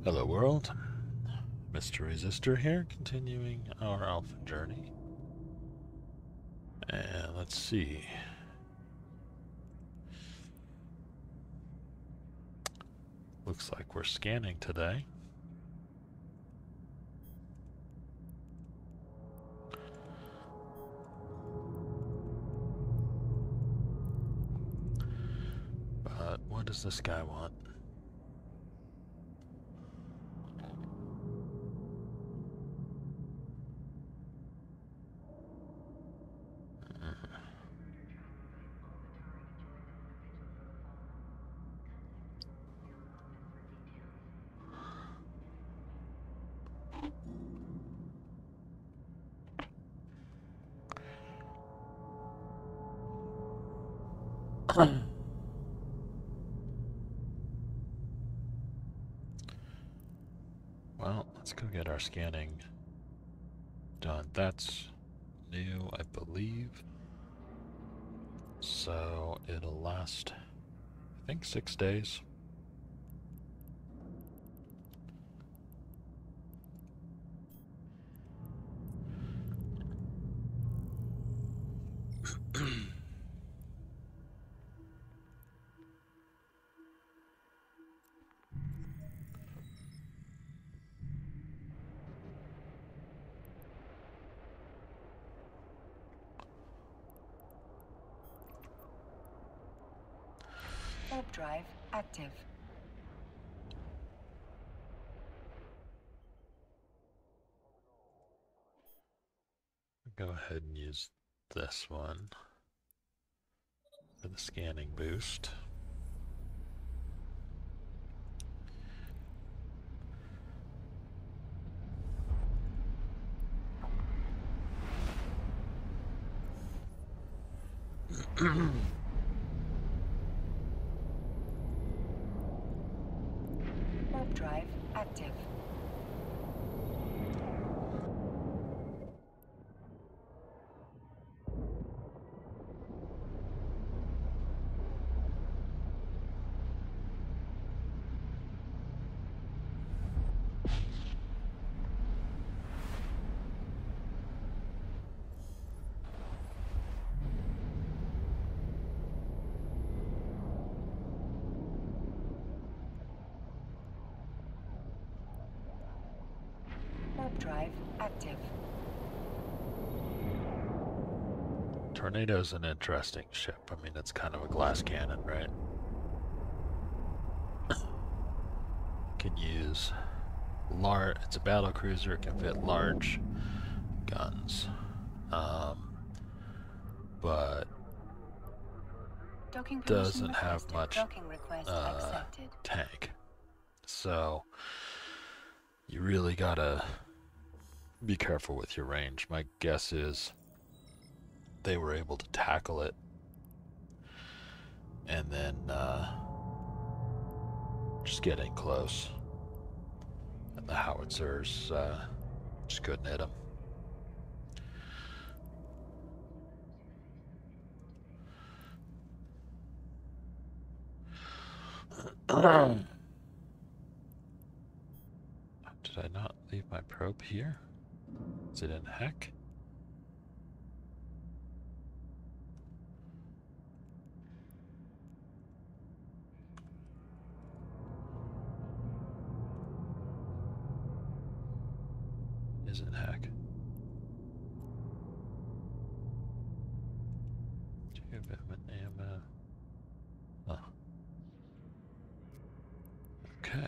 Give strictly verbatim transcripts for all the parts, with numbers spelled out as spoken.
Hello world, Mister Resistor here, continuing our alpha journey. And let's see. Looks like we're scanning today. But what does this guy want? Well, let's go get our scanning done. That's new, I believe. So it'll last, I think, six days. Warp drive active. Go ahead and use this one for the scanning boost. Warp drive active. Warp drive active. Tornado's an interesting ship. I mean, it's kind of a glass cannon, right? Can use large. It's a battle cruiser. It can fit large guns, um, but Docking permission doesn't have requested. much Docking request uh, accepted. tank. So you really gotta be careful with your range. My guess is they were able to tackle it and then uh, just getting close. And the howitzers uh, just couldn't hit them. Did I not leave my probe here? Is it in heck? Is it heck? Two Batman ammo. Huh. Okay.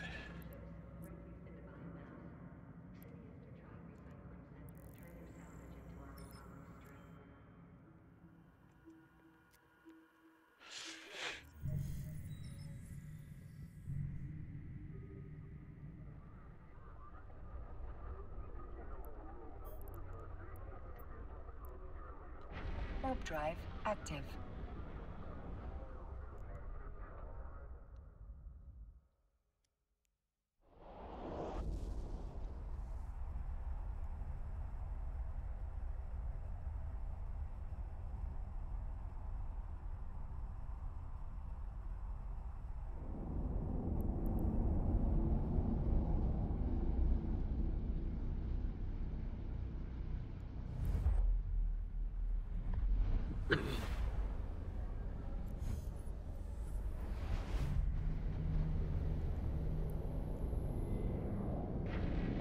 Warp drive active.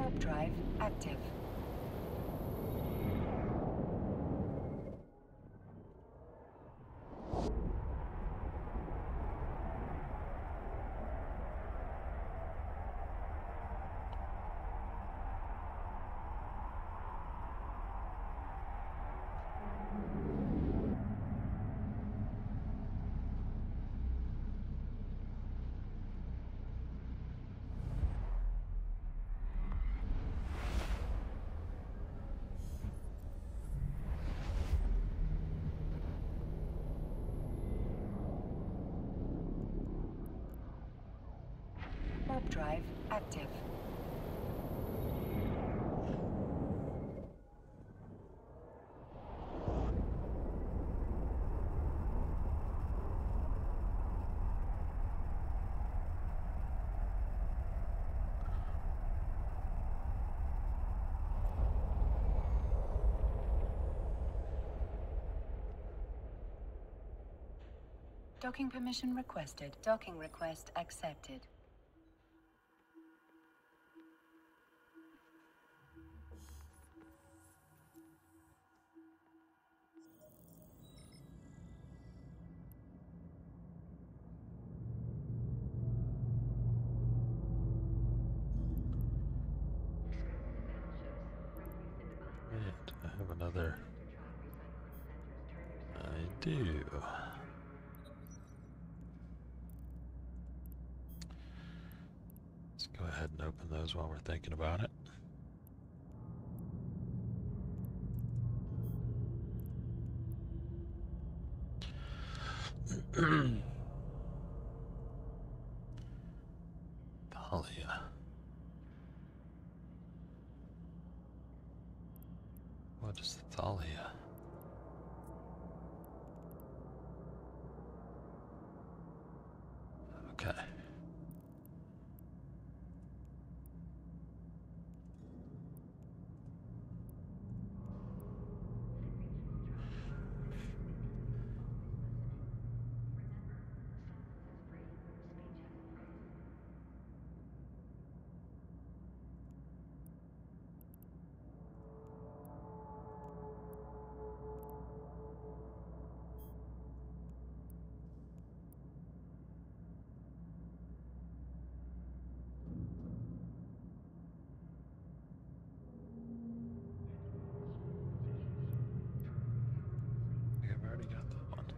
Warp drive active. Warp drive active. Docking permission requested. Docking request accepted. Right, I have another. I do. Let's go ahead and open those while we're thinking about it. Thalia. What is Thalia? Okay. I think I've already got that one.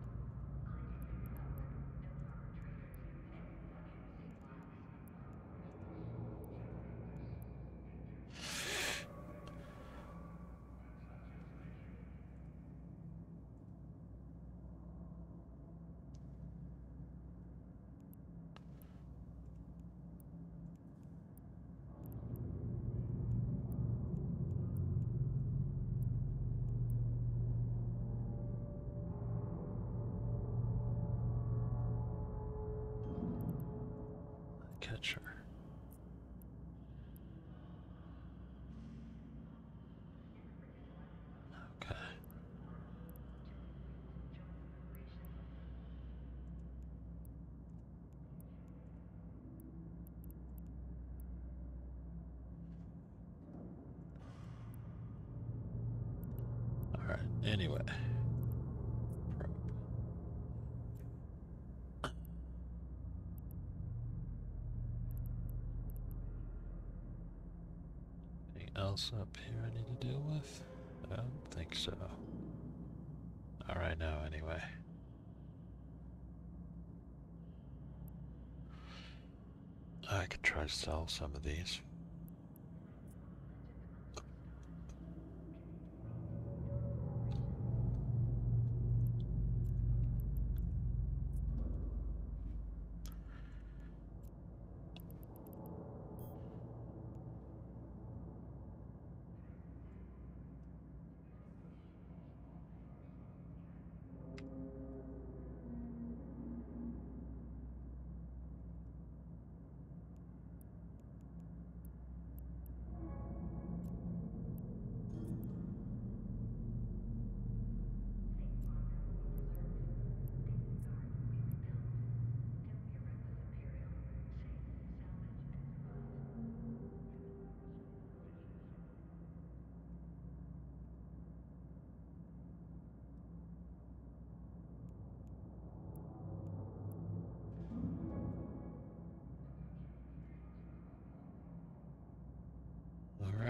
Catcher. Okay. All right. Anyway. Else up here I need to deal with? I don't think so. Not right now, anyway. I could try to sell some of these.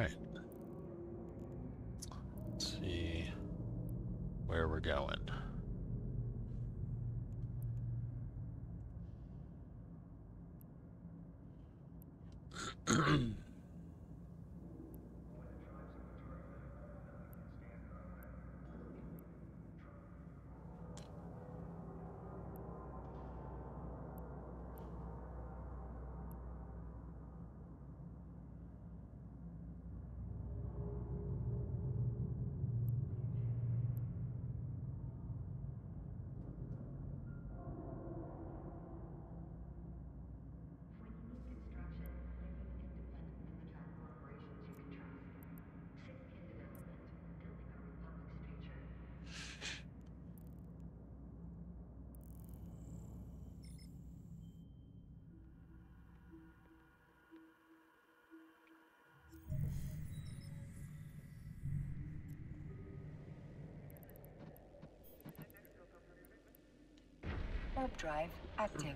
right. Let's see where we're going. Warp drive active.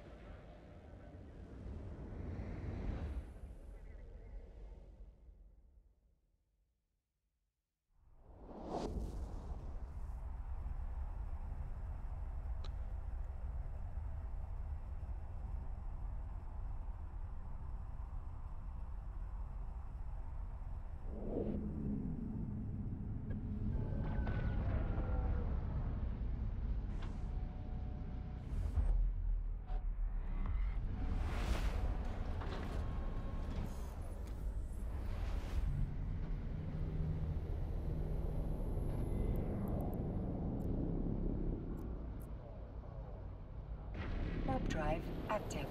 Warp drive active.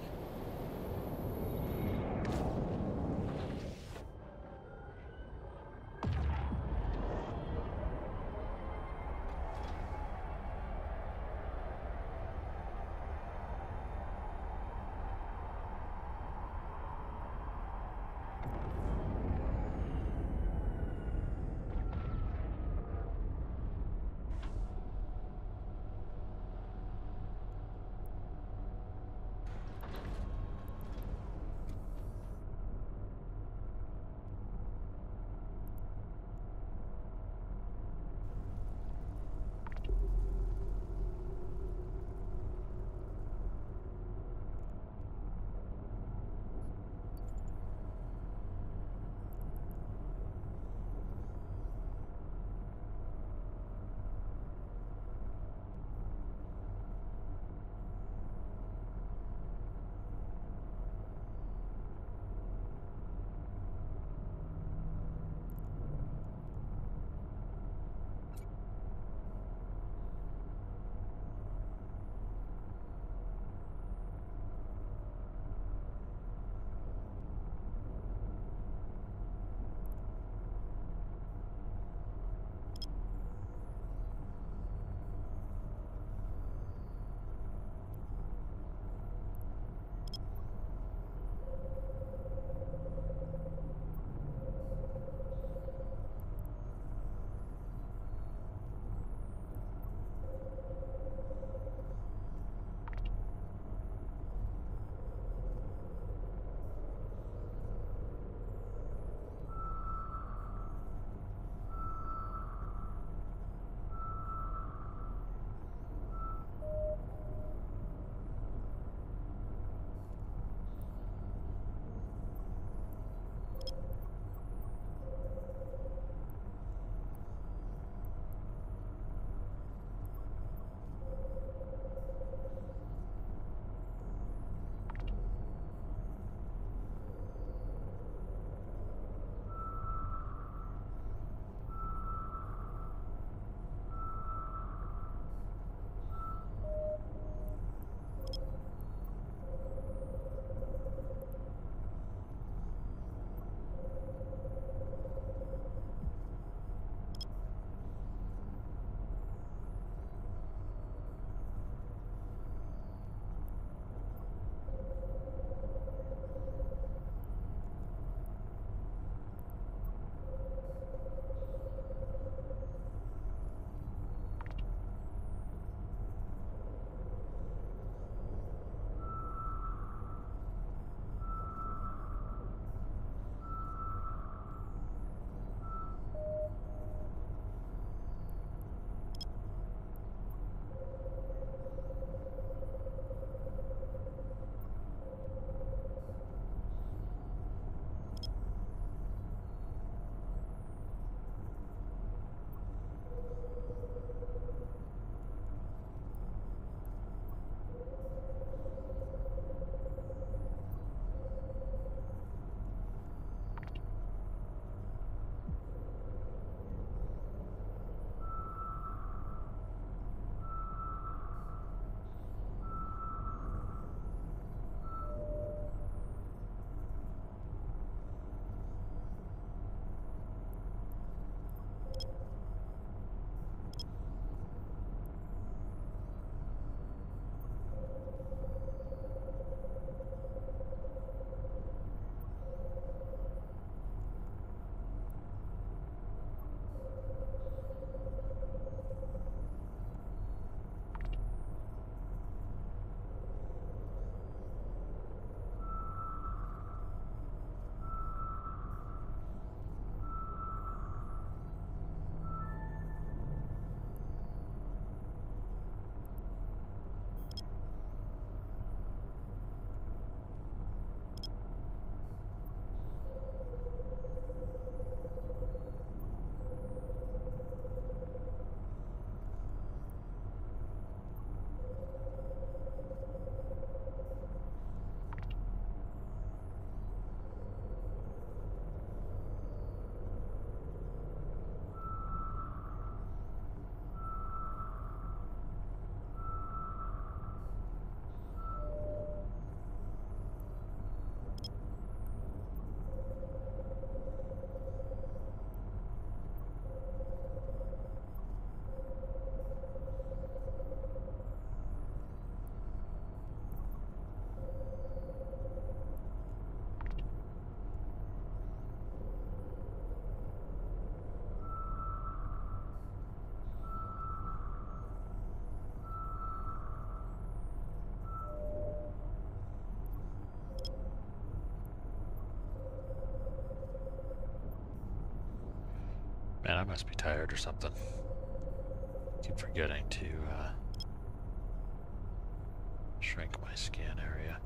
Man, I must be tired or something. Keep forgetting to uh, shrink my scan area.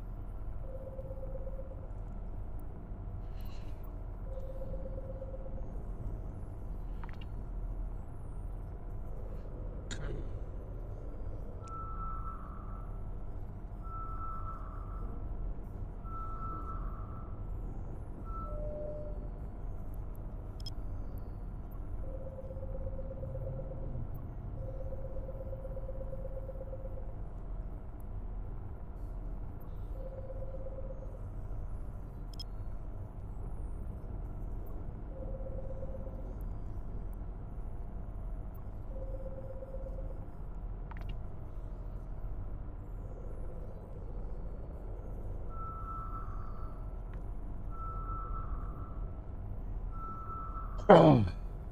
Oh.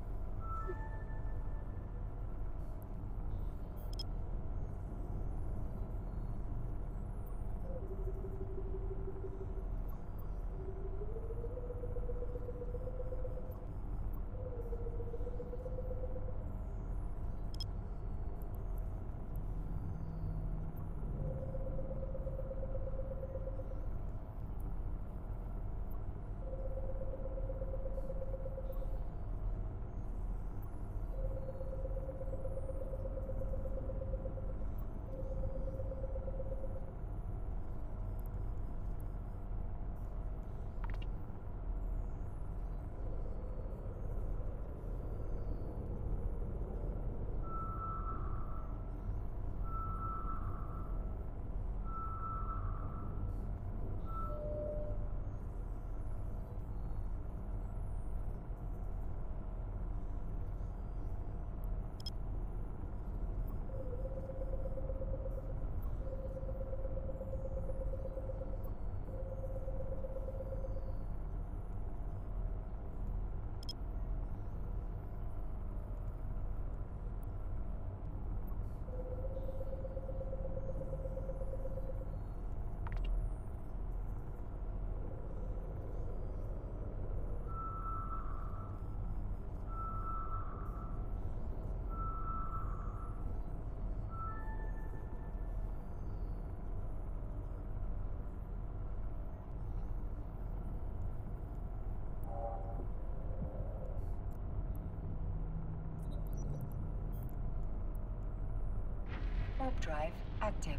Warp drive active.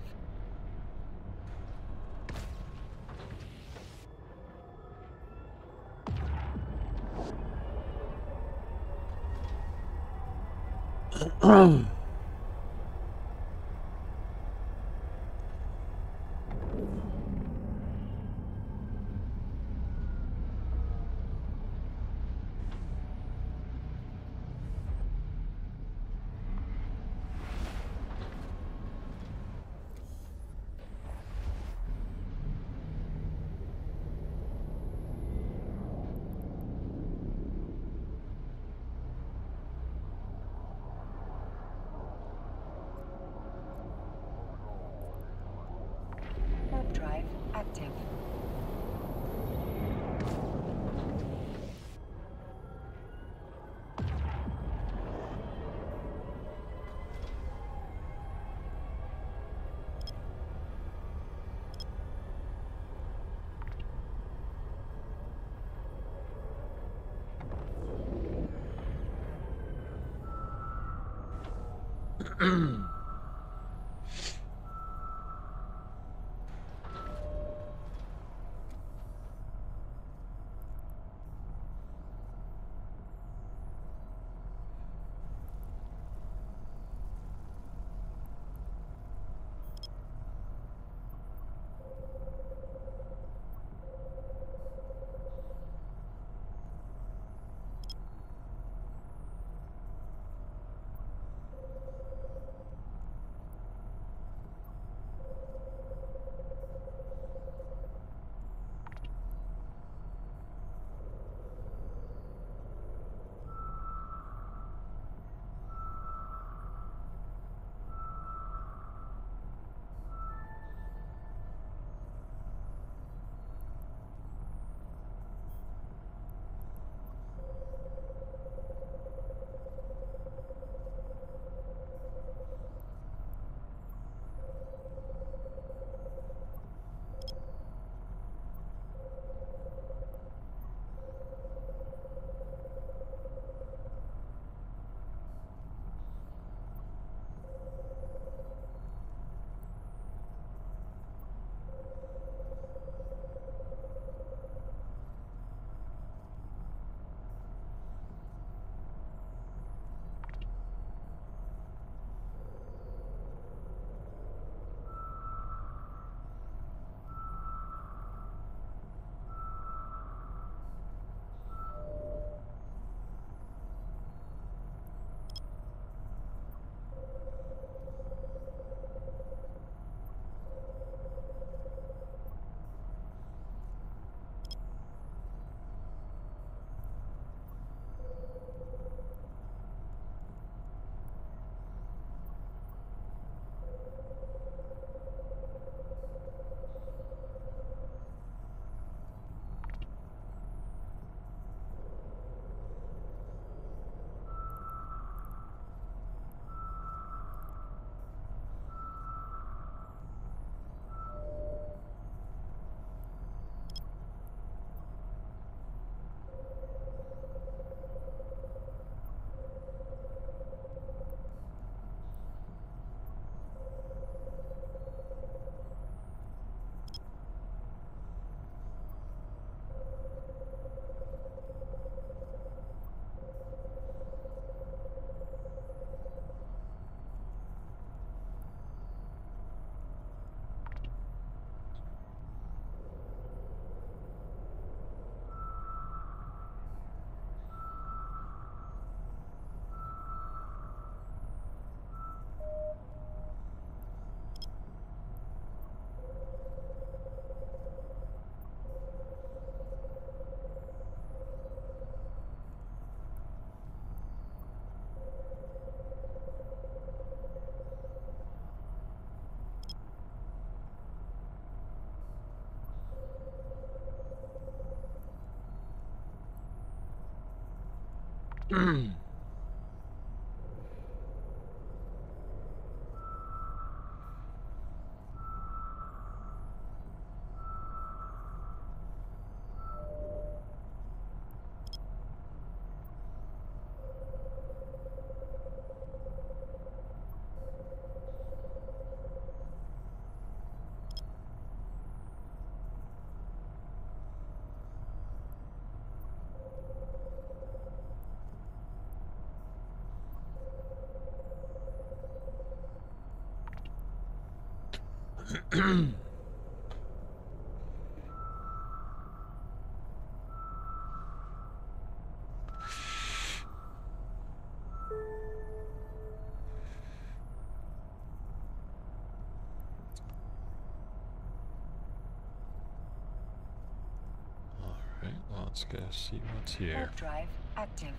Warp drive active. Alright, well, let's go see what's here. Warp drive active.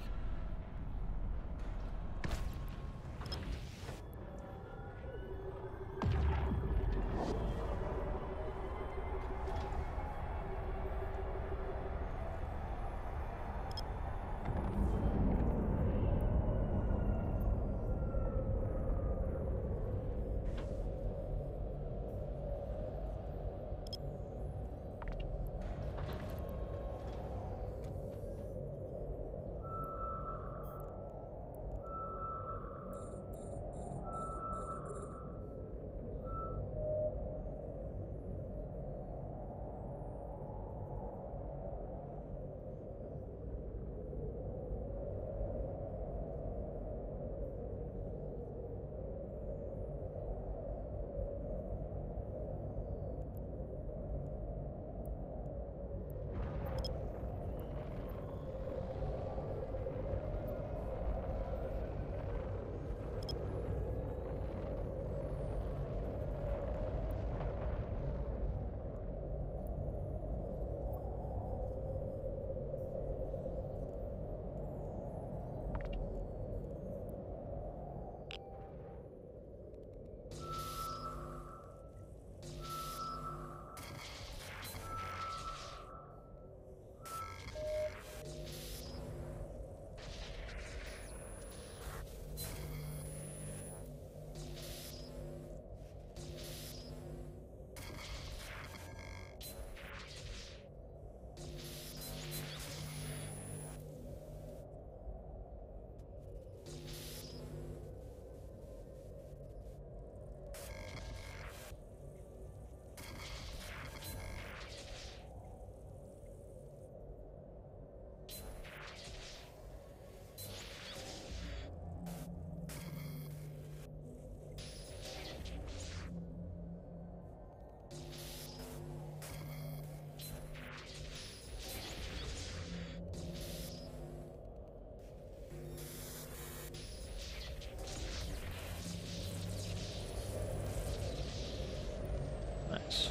Nice.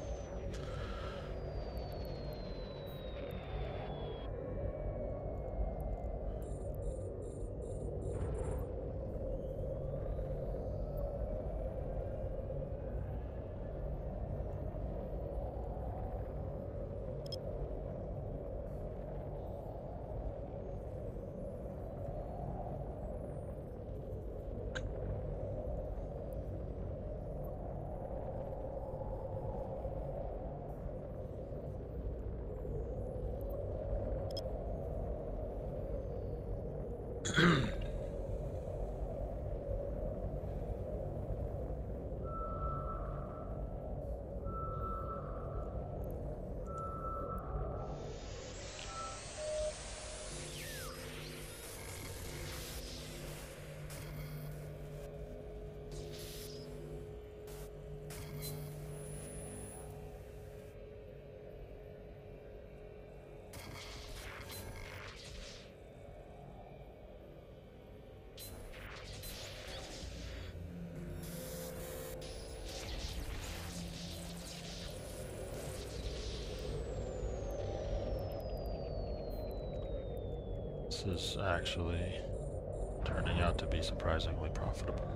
This is actually turning out to be surprisingly profitable.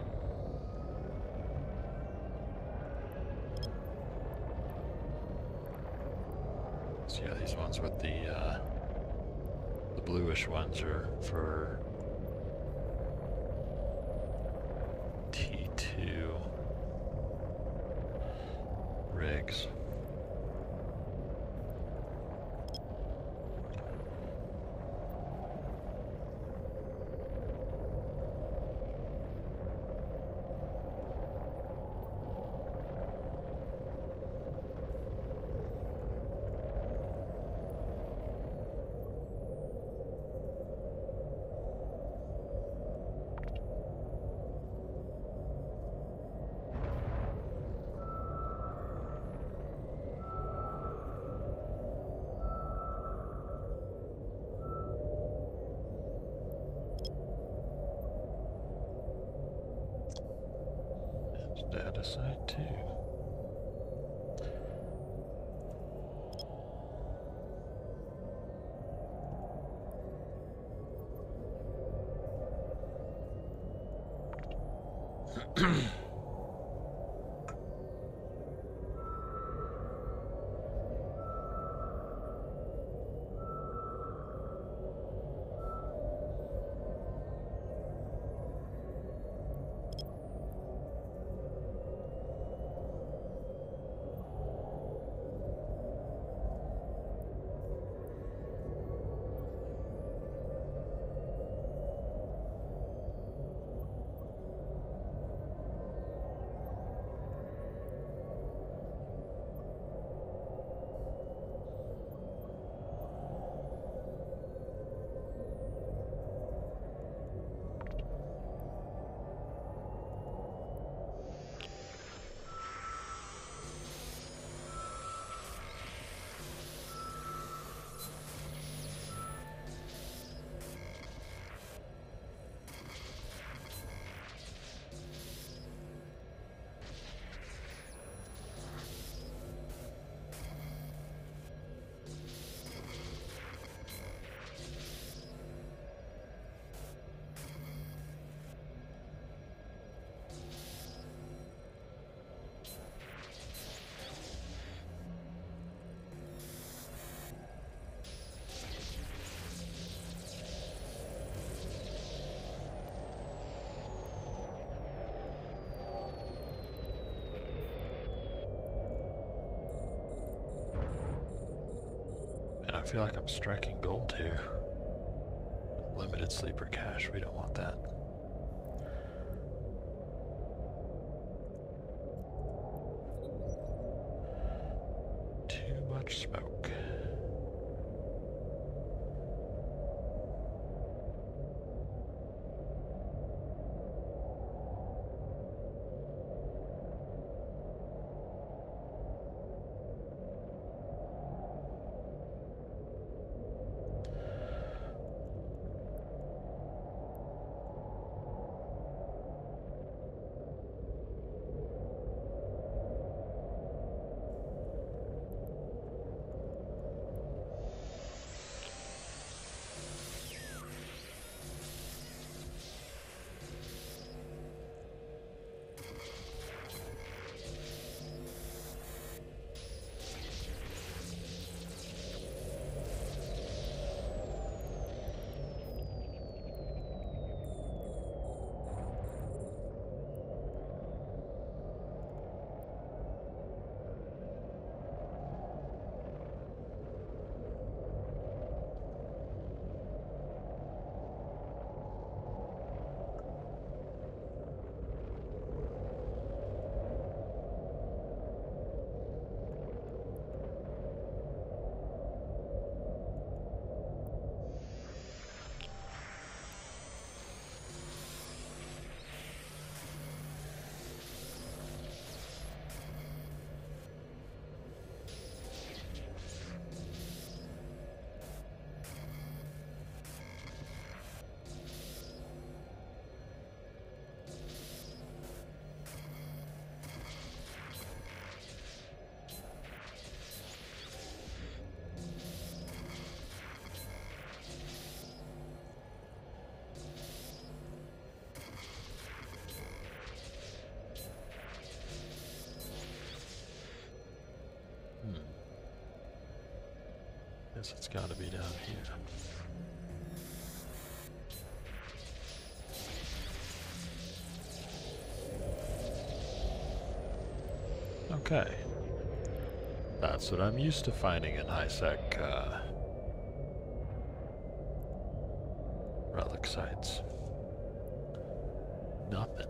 So yeah, these ones with the uh, The bluish ones are for T two rigs. Data site too. And I feel like I'm striking gold here. Limited sleeper cache, we don't want that. Too much smoke. Guess it's got to be down here. Okay. That's what I'm used to finding in high-sec uh, relic sites. Nothing.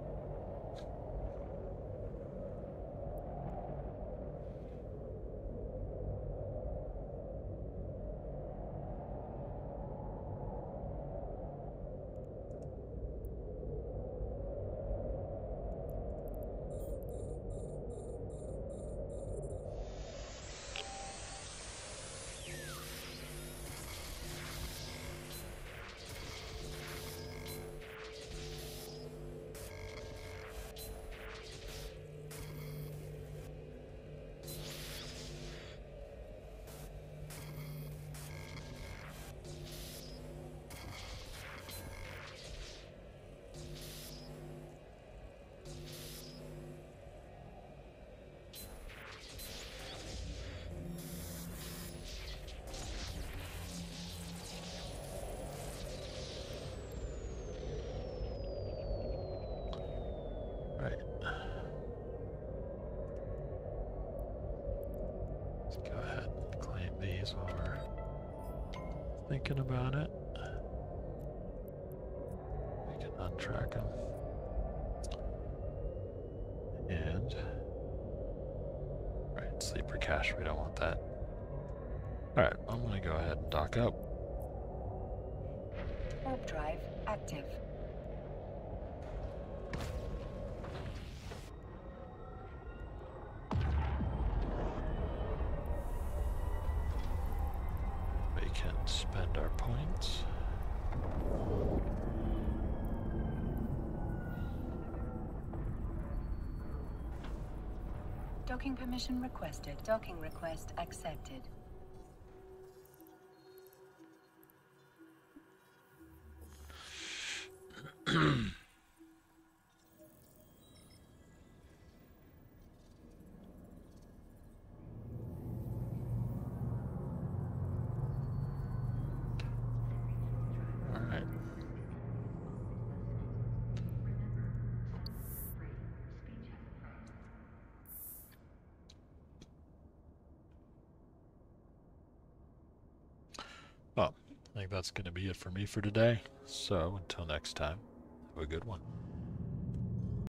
Right. Let's go ahead and claim these while we're thinking about it. We can untrack them. And right, sleeper cache, we don't want that. Alright, I'm gonna go ahead and dock up. Warp drive active. We can spend our points. Docking permission requested. Docking request accepted. Alright. Well, I think that's going to be it for me for today. So until next time, have a good one.